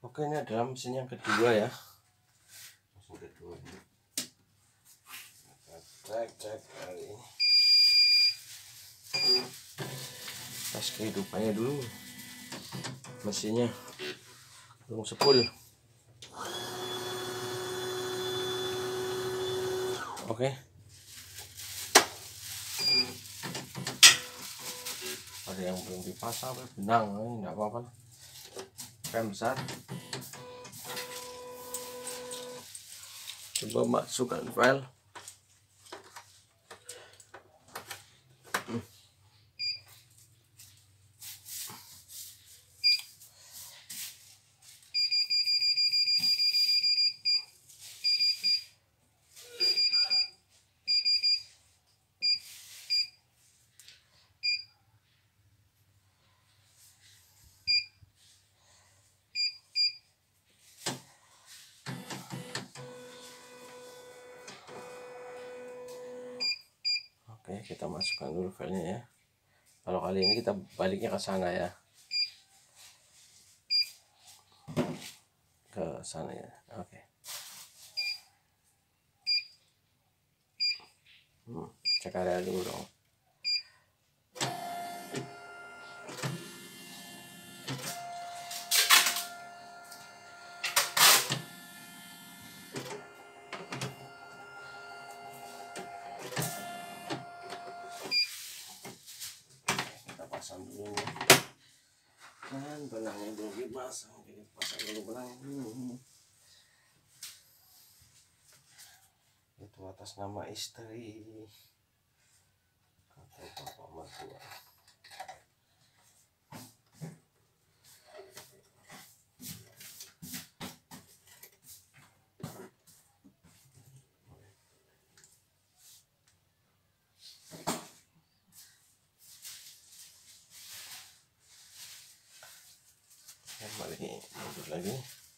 Oke, ini adalah mesin yang kedua ya. Mesin kedua ini. Cek kali ini. Tes kehidupannya dulu. Mesinnya belum Spul. Oke. Ada yang belum dipasang benang, ini enggak apa-apa. Rem besar. Coba masukkan file. Oke, kita masukkan dulu filenya ya. Kalau kali ini kita baliknya ke sana ya. Ke sana ya. Oke. Cek area dulu dong. Pasang dulu kan benangnya belum dipasang, jadi pasang dulu benangnya. Itu atas nama istri atau bapak mertua. Balik mundur lagi.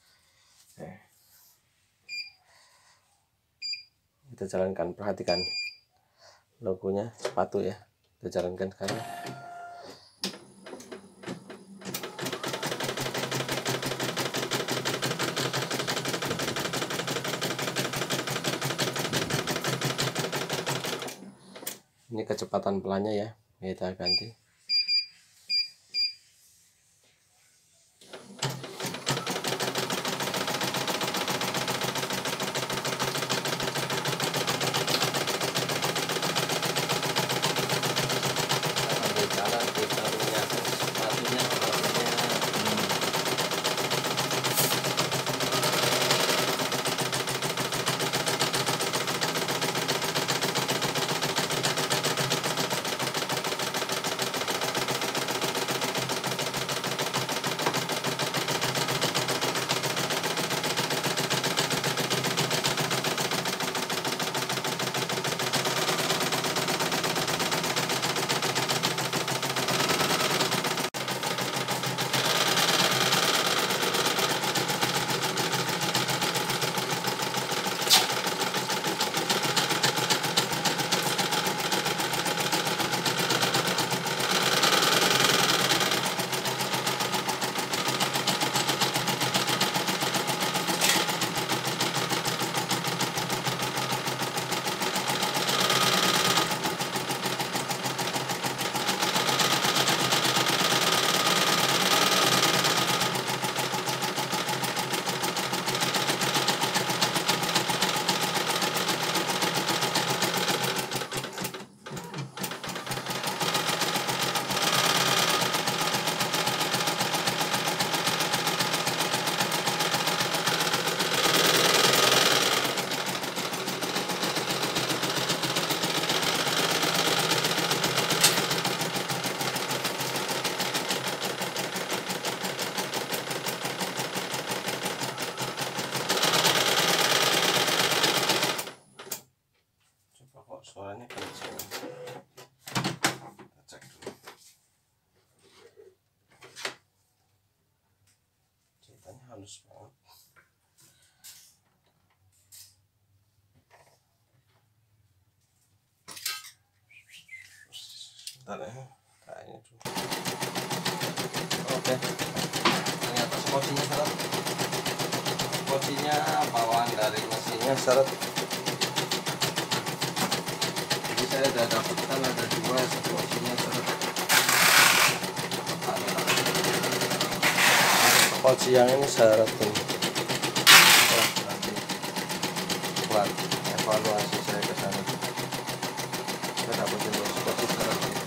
Kita jalankan, perhatikan logonya sepatu ya, kita jalankan sekarang. Ini kecepatan pelannya ya, kita ganti. Suaranya kencang. Kita cek dulu. Ceritanya halus banget. Bentar ya, kayaknya dulu. Oke, ternyata skocinya salah. sekocinya seret. Jadi saya udah dapatkan ada 2 sekocinya seret. Sekoci yang ini seret ini. Nanti buat evaluasi saya ke sana. Saya dapetin 2 sekoci seret ini.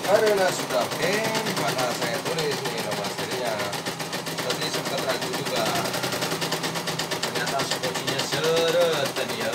Karena sudah pem, maka saya tulis nih nama serinya. Tadi sempat ragu juga. Ternyata skocinya seret tadi ya.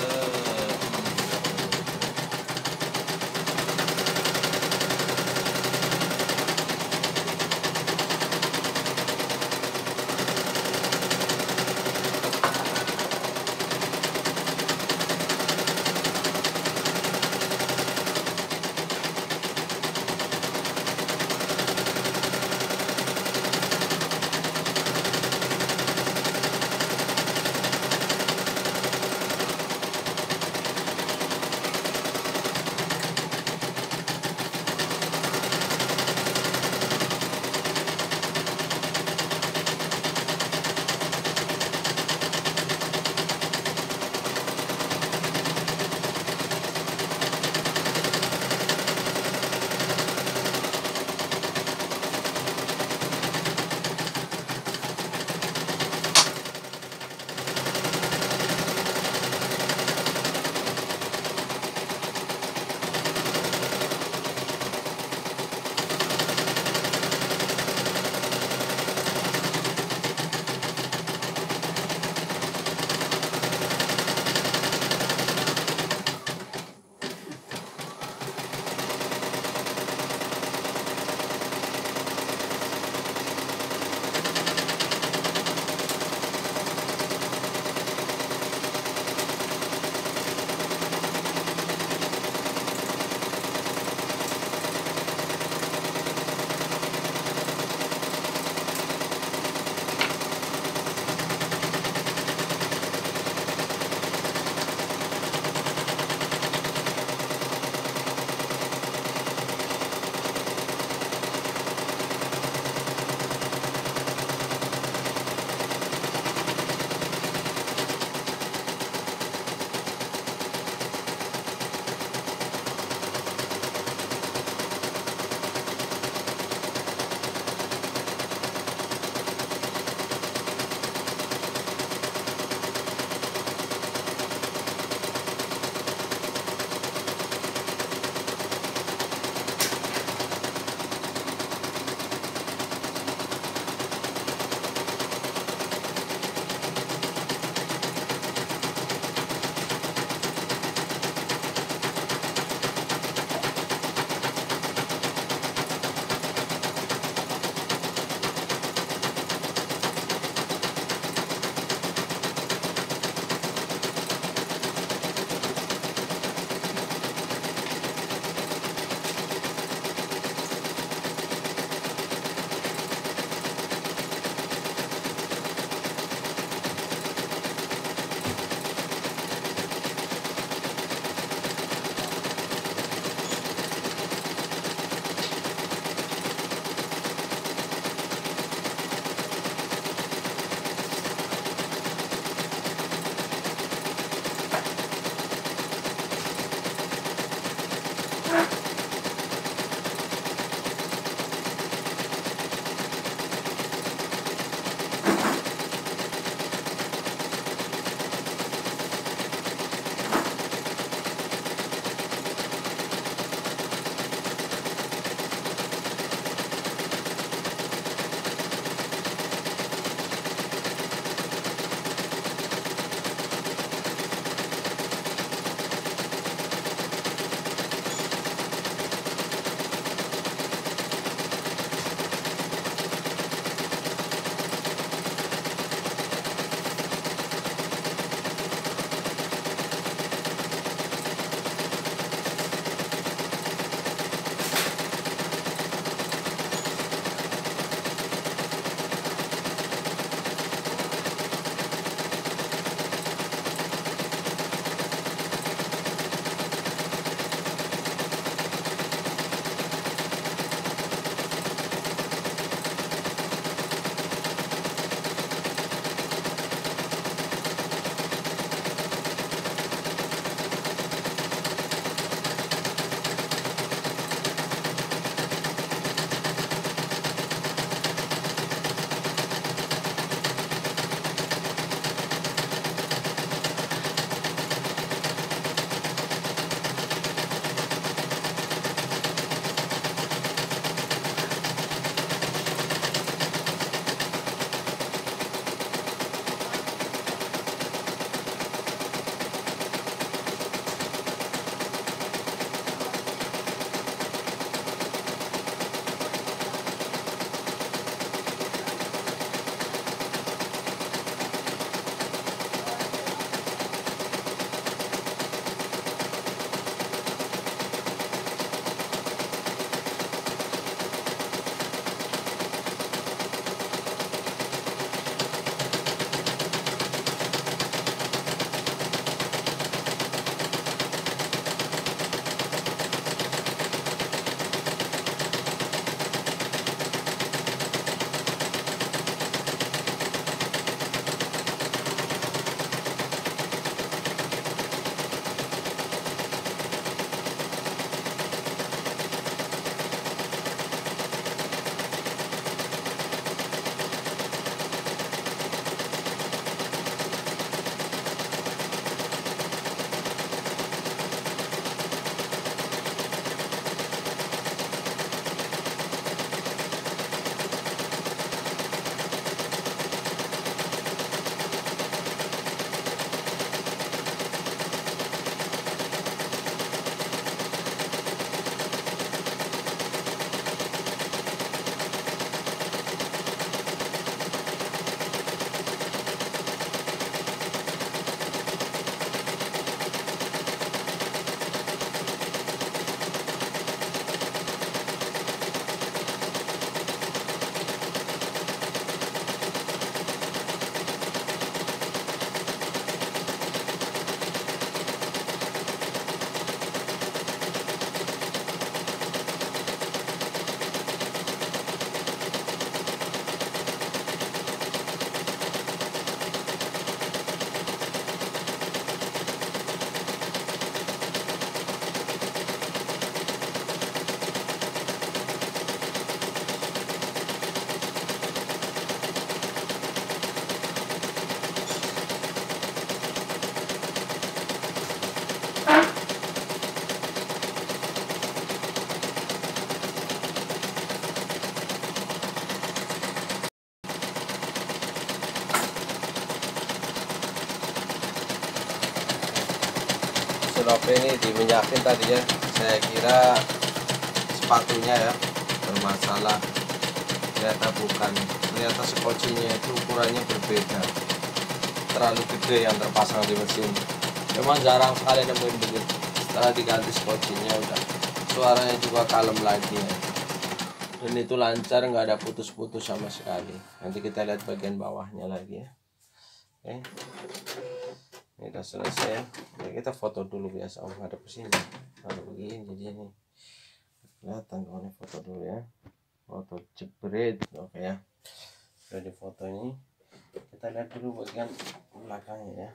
Selope ini diminyakin tadi ya, saya kira sepatunya ya bermasalah, ternyata bukan. Ternyata sekocinya itu ukurannya berbeda, terlalu gede yang terpasang di mesin. Memang jarang sekali nemuin begitu. Setelah diganti sekocinya udah suaranya juga kalem lagi ya. Dan itu lancar, nggak ada putus-putus sama sekali. Nanti kita lihat bagian bawahnya lagi ya. Oke, ini udah selesai ya. Kita foto dulu biasa. Oh, ada ke sini, ada begini jadi ini kelihatan. Oh, ini foto dulu ya, foto jebret. Oke ya, udah di foto ini. Kita lihat dulu bagian belakangnya ya.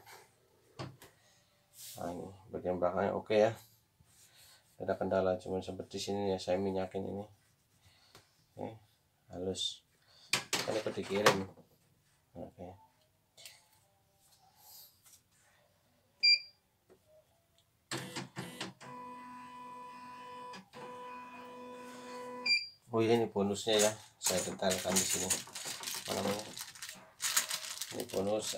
Nah, ini bagian belakangnya oke ya. Ada kendala cuma seperti sini ya, saya minyakin ini. Oke, halus. Kan ikut dikirim. Oke. Oh iya, ini bonusnya ya, saya detailkan di sini. Apa namanya? Ini bonus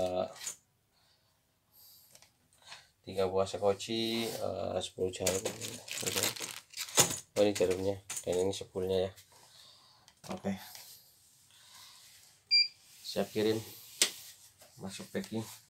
3 buah sekoci, 10 jarum. Oh, ini jarumnya dan ini spulnya ya. Oke, siap kirim, masuk packing.